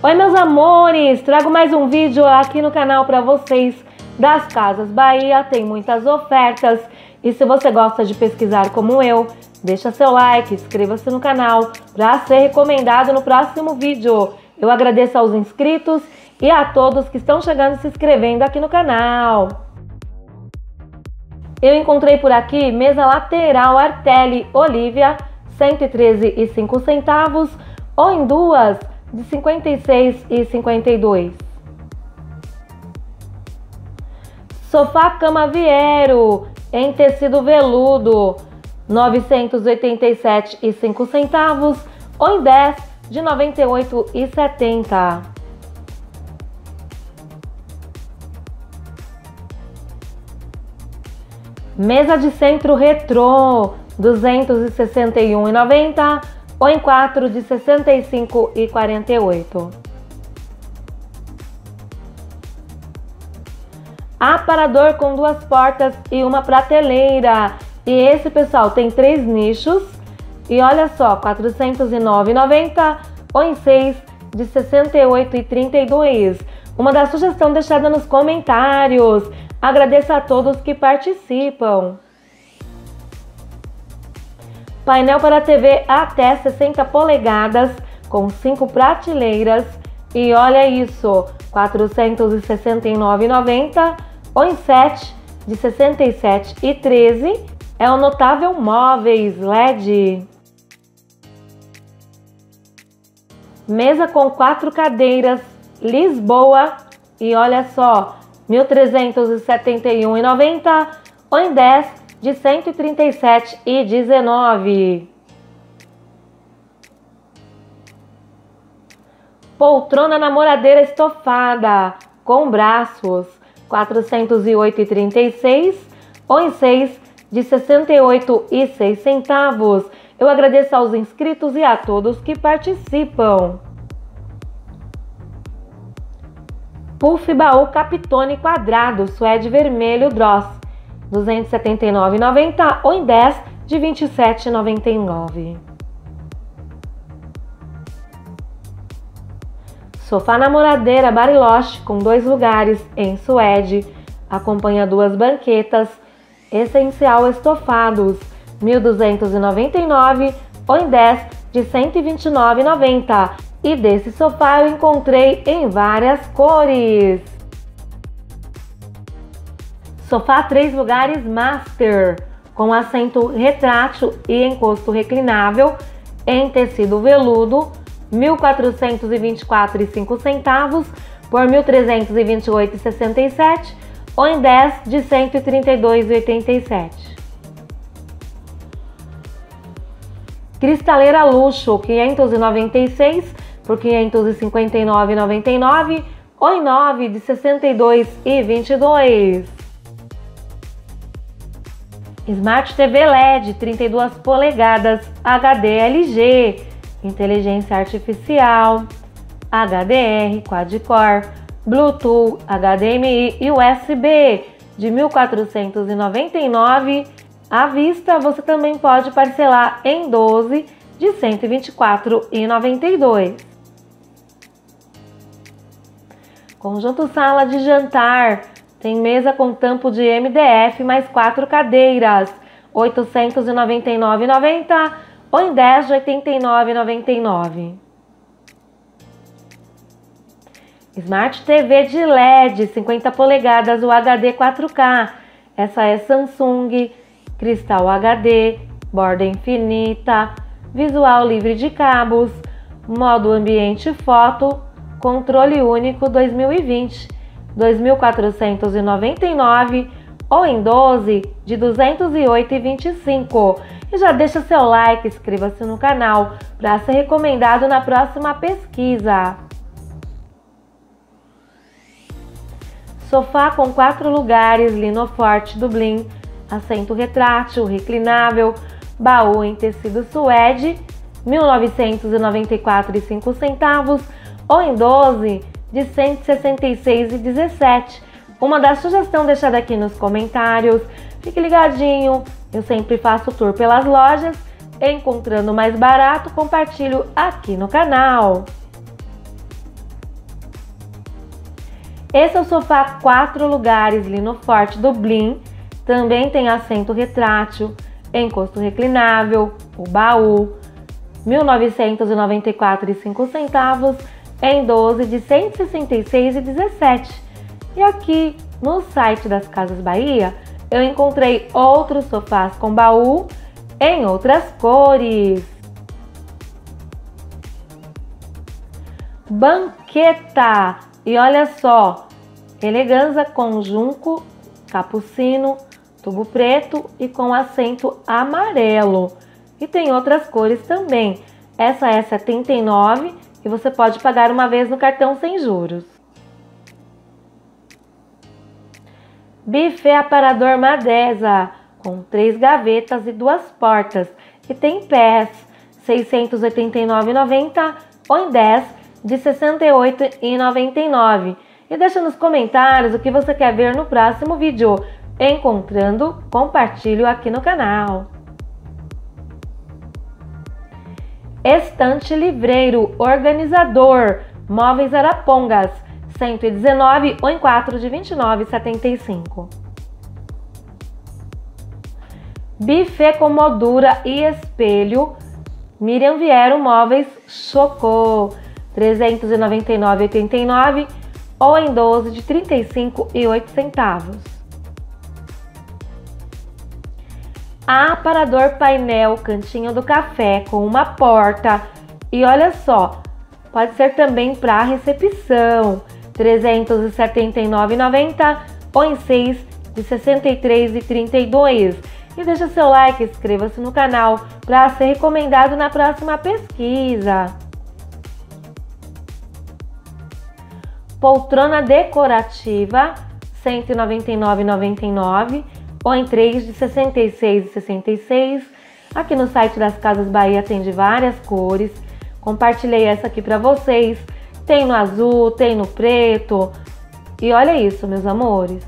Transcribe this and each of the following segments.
Oi meus amores, trago mais um vídeo aqui no canal para vocês das Casas Bahia. Tem muitas ofertas e se você gosta de pesquisar como eu, deixa seu like, inscreva-se no canal para ser recomendado no próximo vídeo. Eu agradeço aos inscritos e a todos que estão chegando e se inscrevendo aqui no canal. Eu encontrei por aqui mesa lateral Artelli Olivia, R$113,05 ou em duas de R$56,52. Sofá cama Viero em tecido veludo, R$987,05 ou em 10 de R$98,70. Mesa de centro retrô, R$261,90 ou em 4 de R$65,48. Aparador com duas portas e uma prateleira. E esse, pessoal, tem 3 nichos. E olha só, R$409,90 ou em 6 de R$68,32. Uma da sugestão deixada nos comentários. Agradeço a todos que participam. Painel para TV até 60 polegadas com 5 prateleiras. E olha isso, R$469,90 ou em 7 de R$67,13. É o Notável Móveis LED. Mesa com 4 cadeiras Lisboa. E olha só, R$1.371,90 ou em 10 de R$137,19. Poltrona namoradeira estofada com braços, R$408,36 ou em 6 de R$68,06. Eu agradeço aos inscritos e a todos que participam. Puff baú Capitone quadrado, suede vermelho Dross, R$279,90 ou em 10 de R$27,99. Sofá namoradeira Bariloche com 2 lugares em suede, acompanha 2 banquetas, essencial estofados, R$1.299 ou em 10 de R$129,90. E desse sofá eu encontrei em várias cores. Sofá 3 lugares Master, com assento retrátil e encosto reclinável, em tecido veludo, R$1.424,05 por R$1.328,67 ou em 10 de R$132,87. Cristaleira luxo, R$596 por R$559,99 ou em 9 de R$62,22. Smart TV LED 32 polegadas HD LG, inteligência artificial, HDR, quad-core, Bluetooth, HDMI e USB de R$1.499. À vista, você também pode parcelar em 12 de R$124,92. Conjunto sala de jantar. Tem mesa com tampo de MDF mais 4 cadeiras, R$899,90 ou em 10 de R$89,99. Smart TV de LED 50 polegadas UHD 4K. Essa é Samsung, Cristal HD, borda infinita, visual livre de cabos, modo ambiente foto, controle único 2020, R$2.499 ou em 12 de R$208,25. E já deixa seu like, inscreva-se no canal para ser recomendado na próxima pesquisa. Sofá com 4 lugares Linoforte Dublin, assento retrátil, reclinável, baú em tecido suede, R$1.994,05 ou em 12 de R$166,17. Uma da sugestão deixada aqui nos comentários. Fique ligadinho, eu sempre faço tour pelas lojas. Encontrando mais barato, compartilho aqui no canal. Esse é o sofá 4 lugares lino forte do Blim. Também tem assento retrátil, encosto reclinável, o baú, R$ 1.994,05 em 12 de R$ 166,17. E aqui no site das Casas Bahia, eu encontrei outros sofás com baú em outras cores. Banqueta! E olha só, elegância com junco, capucino, tubo preto e com assento amarelo. E tem outras cores também. Essa é R$ 79 e você pode pagar uma vez no cartão sem juros. Buffet aparador Madesa, com 3 gavetas e 2 portas. E tem pés, R$ 689,90 ou em 10 de R$ 68,99. E deixa nos comentários o que você quer ver no próximo vídeo. Encontrando, compartilho aqui no canal. Estante livreiro organizador, móveis Arapongas, 119 ou em 4 de R$ 29,75. Buffet com moldura e espelho, Miriam Viero Móveis Chocô, R$ 399,89 ou em 12 de R$ 35,08. Aparador painel Cantinho do Café com uma porta. E olha só, pode ser também para recepção, R$ 379,90 ou em 6 de R$ 63,32. E deixa seu like, inscreva-se no canal para ser recomendado na próxima pesquisa. Poltrona decorativa, R$ 199,99 ou em 3 de R$ 66,66. Aqui no site das Casas Bahia tem de várias cores. Compartilhei essa aqui para vocês. Tem no azul, tem no preto. E olha isso, meus amores.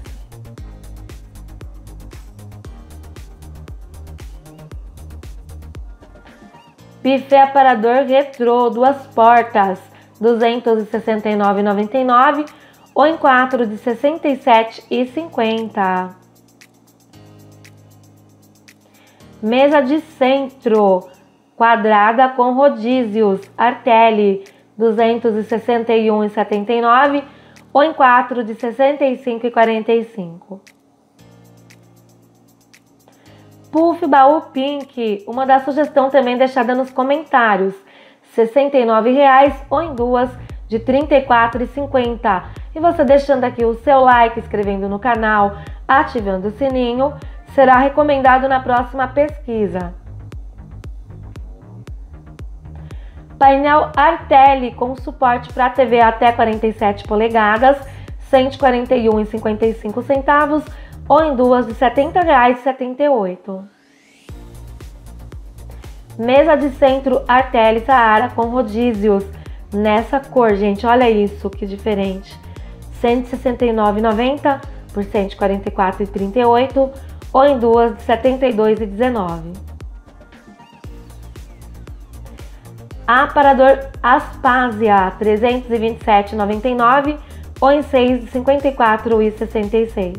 Buffet aparador retrô, 2 portas, R$ 269,99 ou em 4 de R$ 67,50. Mesa de centro, quadrada com rodízios, Artelli, R$ 261,79 ou em 4 de R$ 65,45. Puff baú pink, uma da sugestão também deixada nos comentários, R$ 69,00 ou em 2 de R$ 34,50. E você deixando aqui o seu like, inscrevendo no canal, ativando o sininho, será recomendado na próxima pesquisa. Painel Artelli com suporte para TV até 47 polegadas, R$ 141,55 ou em 2 de R$ 70,78. Mesa de centro Artelli Saara com rodízios, nessa cor, gente, olha isso, que diferente. R$ 169,90 por R$ 144,38 ou em 2 de R$ 72,19. Aparador Aspásia, R$ 327,99 ou em 6 de R$ 54,66.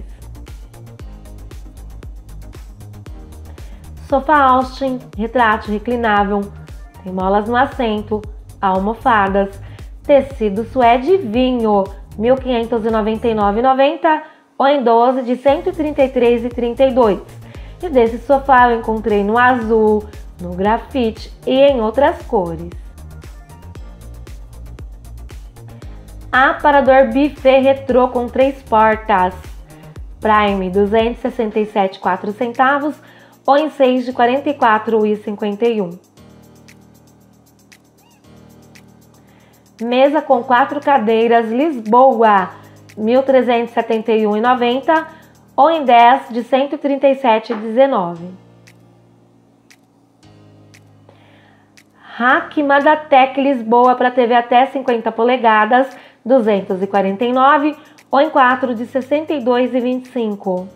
Sofá Austin, retrátil reclinável, tem molas no assento, almofadas, tecido suede vinho, R$ 1.599,90 ou em 12 de R$ 133,32. E desse sofá eu encontrei no azul, no grafite e em outras cores. Aparador buffet retrô com 3 portas, Prime, R$ 267,04 ou em 6 de R$ 44,51. Mesa com 4 cadeiras Lisboa, R$ 1.371,90 ou em 10 de R$ 137,19. Rack Madatec Lisboa para TV até 50 polegadas, R$ 249 ou em 4 de R$ 62,25.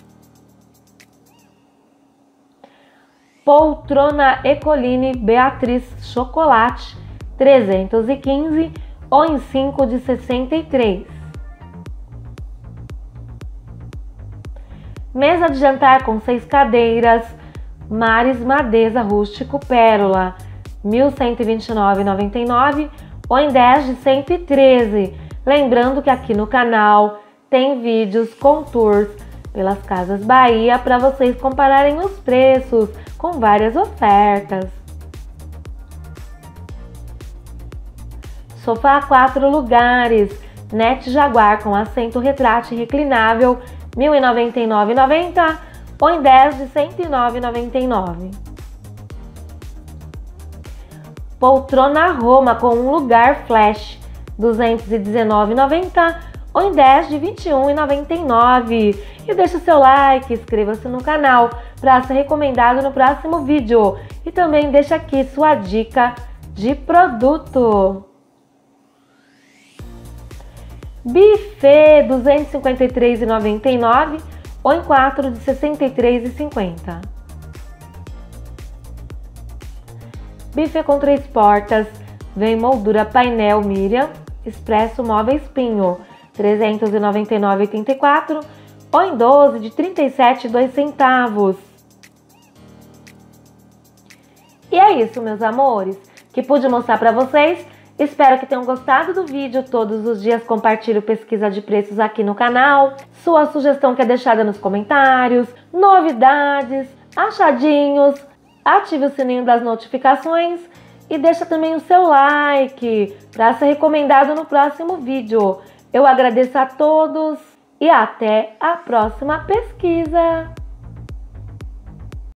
Poltrona Ecoline Beatriz Chocolate, 315 ou em 5 de R$ 63. Mesa de jantar com 6 cadeiras, Mares Madeza Rústico Pérola, R$ 1.129,99 ou em 10 de R$ 113. Lembrando que aqui no canal tem vídeos com tours pelas Casas Bahia para vocês compararem os preços com várias ofertas. Sofá 4 lugares, Net Jaguar com assento retrátil reclinável, R$ 1.099,90 ou em 10 de R$ 109,99. Poltrona Roma com um lugar flash, R$ 219,90 ou em 10 de R$ 21,99. E deixa o seu like, inscreva-se no canal para ser recomendado no próximo vídeo. E também deixa aqui sua dica de produto. Buffet R$ 253,99 ou em 4 de R$ 63,50. Buffet com 3 portas, vem moldura painel Miriam, Expresso Móvel Espinho, R$ 399,84 ou em 12 de R$ 37,02. E é isso, meus amores, que pude mostrar para vocês. Espero que tenham gostado do vídeo. Todos os dias compartilho pesquisa de preços aqui no canal. Sua sugestão que é deixada nos comentários, novidades, achadinhos. Ative o sininho das notificações e deixa também o seu like para ser recomendado no próximo vídeo. Eu agradeço a todos e até a próxima pesquisa!